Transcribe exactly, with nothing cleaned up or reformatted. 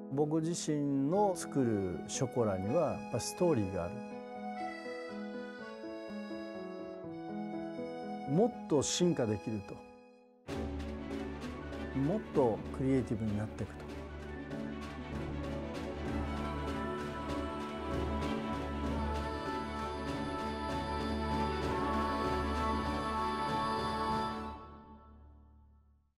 僕自身の作るショコラにはやっぱストーリーがある。もっと進化できると、もっとクリエイティブになっていくと。